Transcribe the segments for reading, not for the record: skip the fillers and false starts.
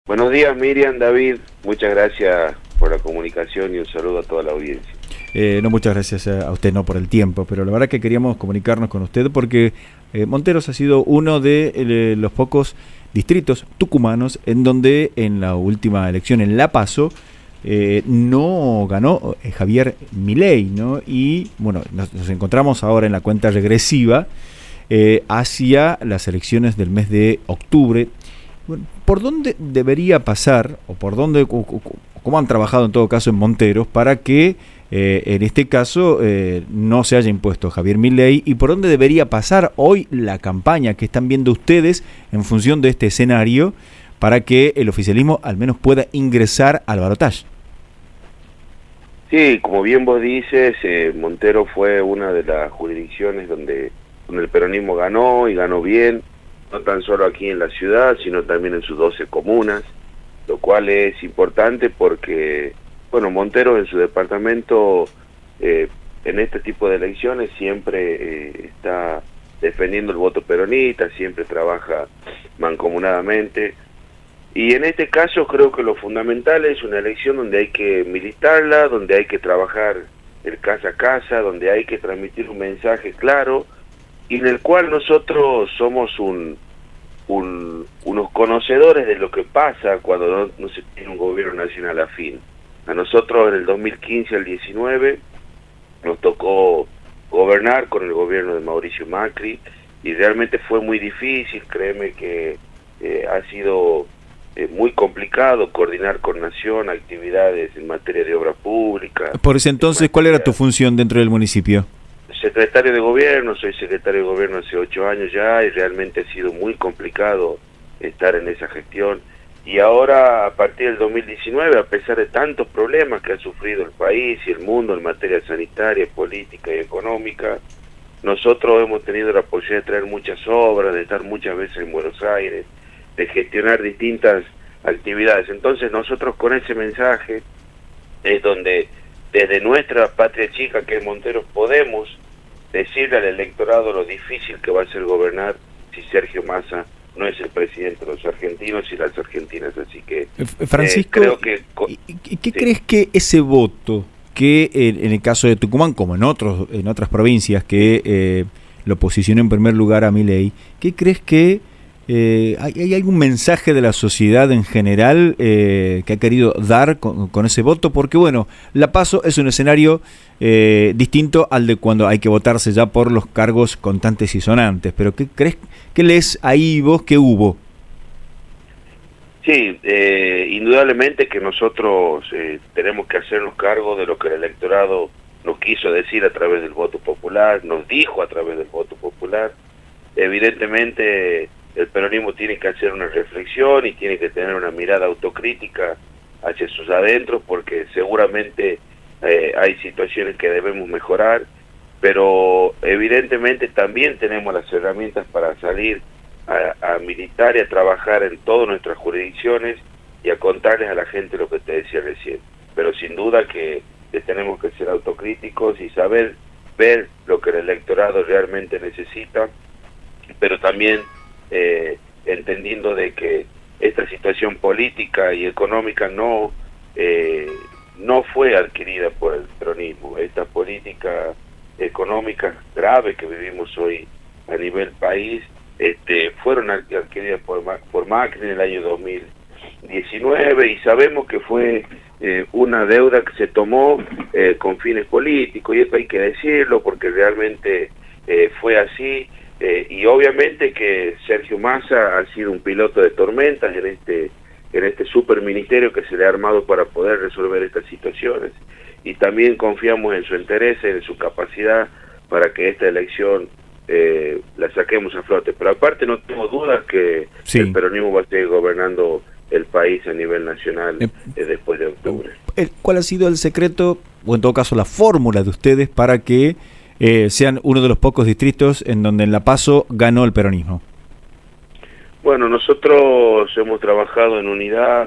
Buenos días, Miriam, David, muchas gracias por la comunicación y un saludo a toda la audiencia. No, muchas gracias a usted, no por el tiempo, pero la verdad que queríamos comunicarnos con usted porque Monteros ha sido uno de los pocos distritos tucumanos en donde en la última elección, en la PASO, no ganó Javier Milei, ¿no? Y bueno, nos encontramos ahora en la cuenta regresiva hacia las elecciones del mes de octubre. Bueno, ¿por dónde debería pasar, o por dónde, cómo han trabajado en todo caso en Monteros, para que en este caso no se haya impuesto Javier Milei, y por dónde debería pasar hoy la campaña que están viendo ustedes en función de este escenario para que el oficialismo al menos pueda ingresar al balotaje? Sí, como bien vos dices, Montero fue una de las jurisdicciones donde el peronismo ganó y ganó bien, no tan solo aquí en la ciudad, sino también en sus 12 comunas, lo cual es importante porque, bueno, Montero en su departamento, en este tipo de elecciones siempre está defendiendo el voto peronista, siempre trabaja mancomunadamente, y en este caso creo que lo fundamental es una elección donde hay que militarla, donde hay que trabajar el casa a casa, donde hay que transmitir un mensaje claro, y en el cual nosotros somos unos conocedores de lo que pasa cuando no se tiene un gobierno nacional afín. A nosotros en el 2015 al 19 nos tocó gobernar con el gobierno de Mauricio Macri y realmente fue muy difícil, créeme que ha sido muy complicado coordinar con Nación actividades en materia de obra pública. Por ese entonces, ¿cuál era tu función dentro del municipio? Secretario de Gobierno, soy secretario de Gobierno hace 8 años ya y realmente ha sido muy complicado estar en esa gestión. Y ahora, a partir del 2019, a pesar de tantos problemas que ha sufrido el país y el mundo en materia sanitaria, política y económica, nosotros hemos tenido la posibilidad de traer muchas obras, de estar muchas veces en Buenos Aires, de gestionar distintas actividades. Entonces nosotros con ese mensaje es donde desde nuestra patria chica que es Monteros podemos decirle al electorado lo difícil que va a ser gobernar si Sergio Massa no es el presidente de los argentinos y las argentinas. Así que Francisco, creo que ¿qué crees que ese voto que en el caso de Tucumán, como en otras provincias que lo posicionó en primer lugar a Milei, ¿qué crees que hay algún mensaje de la sociedad en general que ha querido dar con ese voto? Porque bueno, la PASO es un escenario distinto al de cuando hay que votarse ya por los cargos contantes y sonantes, pero ¿qué crees, qué lees ahí vos que hubo? Sí, indudablemente que nosotros tenemos que hacernos cargo de lo que el electorado nos quiso decir a través del voto popular, nos dijo a través del voto popular. Evidentemente el peronismo tiene que hacer una reflexión y tiene que tener una mirada autocrítica hacia sus adentros, porque seguramente hay situaciones que debemos mejorar, pero evidentemente también tenemos las herramientas para salir a militar y a trabajar en todas nuestras jurisdicciones y a contarles a la gente lo que te decía recién. Pero sin duda que tenemos que ser autocríticos y saber ver lo que el electorado realmente necesita, pero también entendiendo de que esta situación política y económica no fue adquirida por el peronismo. Esta política económica grave que vivimos hoy a nivel país fueron adquiridas por Macri en el año 2019 y sabemos que fue una deuda que se tomó con fines políticos, y esto hay que decirlo porque realmente fue así. Y obviamente que Sergio Massa ha sido un piloto de tormentas en este superministerio que se le ha armado para poder resolver estas situaciones, y también confiamos en su interés, en su capacidad para que esta elección la saquemos a flote. Pero aparte no tengo dudas que sí, el peronismo va a seguir gobernando el país a nivel nacional después de octubre. ¿Cuál ha sido el secreto, o en todo caso la fórmula de ustedes para que sean uno de los pocos distritos en donde en la PASO ganó el peronismo? Bueno, nosotros hemos trabajado en unidad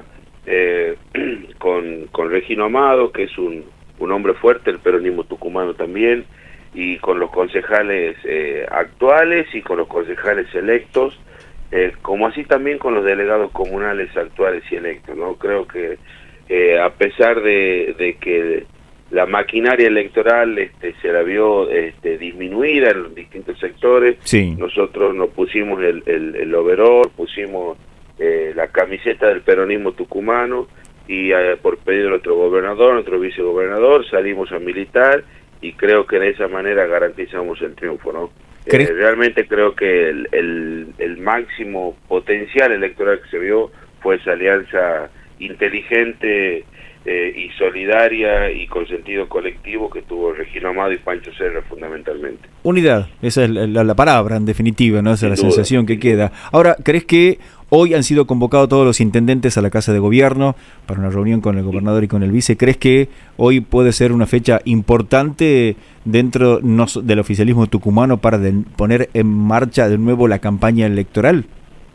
con Regino Amado, que es un hombre fuerte, el peronismo tucumano también, y con los concejales actuales y con los concejales electos, como así también con los delegados comunales actuales y electos, ¿no? Creo que a pesar de que la maquinaria electoral se la vio disminuida en los distintos sectores, sí, nosotros nos pusimos el overall, pusimos la camiseta del peronismo tucumano y por pedido de nuestro gobernador, nuestro vicegobernador, salimos a militar y creo que de esa manera garantizamos el triunfo, ¿no? Realmente creo que el máximo potencial electoral que se vio fue esa alianza inteligente y solidaria y con sentido colectivo que tuvo Regino Amado y Pancho Serra fundamentalmente. Unidad, esa es la palabra en definitiva, ¿no? Esa es la sensación que queda. Ahora, ¿crees que hoy han sido convocados todos los intendentes a la Casa de Gobierno para una reunión con el gobernador y con el vice? ¿Crees que hoy puede ser una fecha importante dentro del oficialismo tucumano para poner en marcha de nuevo la campaña electoral?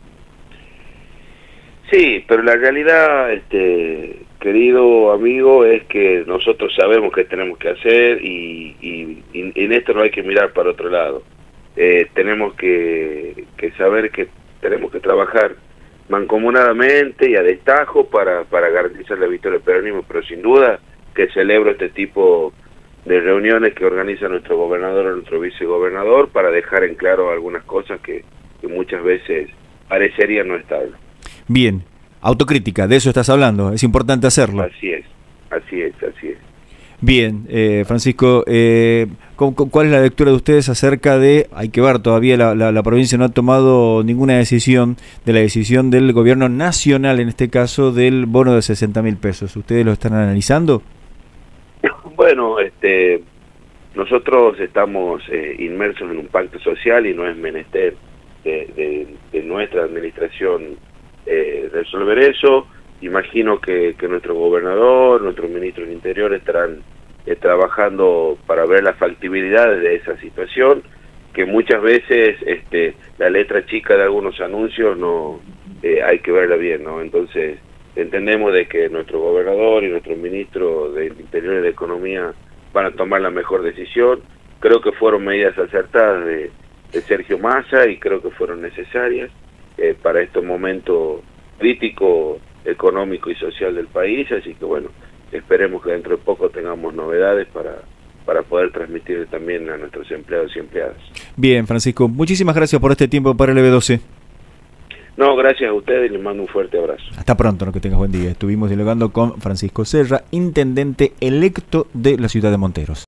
Sí, pero la realidad, querido amigo, es que nosotros sabemos qué tenemos que hacer y en esto no hay que mirar para otro lado. Tenemos que saber que tenemos que trabajar mancomunadamente y a destajo para garantizar la victoria del peronismo, pero sin duda que celebro este tipo de reuniones que organiza nuestro gobernador o nuestro vicegobernador para dejar en claro algunas cosas que muchas veces parecerían no estar. Bien, autocrítica, de eso estás hablando, es importante hacerlo. Así es, así es, así es. Bien, Francisco, ¿cuál es la lectura de ustedes acerca de, hay que ver, todavía la provincia no ha tomado ninguna decisión de la decisión del gobierno nacional, en este caso del bono de 60.000 pesos? ¿Ustedes lo están analizando? Bueno, nosotros estamos inmersos en un pacto social y no es menester de nuestra administración resolver eso. Imagino que nuestro gobernador, nuestro ministro del Interior estarán trabajando para ver la factibilidad de esa situación, que muchas veces la letra chica de algunos anuncios no hay que verla bien, ¿no? Entonces entendemos de que nuestro gobernador y nuestro ministro del Interior y de Economía van a tomar la mejor decisión. Creo que fueron medidas acertadas de Sergio Massa y creo que fueron necesarias para estos momentos críticos económico y social del país, así que bueno, esperemos que dentro de poco tengamos novedades para poder transmitir también a nuestros empleados y empleadas. Bien, Francisco, muchísimas gracias por este tiempo para el EB12. No, gracias a ustedes y les mando un fuerte abrazo. Hasta pronto, no que tengas buen día. Estuvimos dialogando con Francisco Serra, intendente electo de la ciudad de Monteros.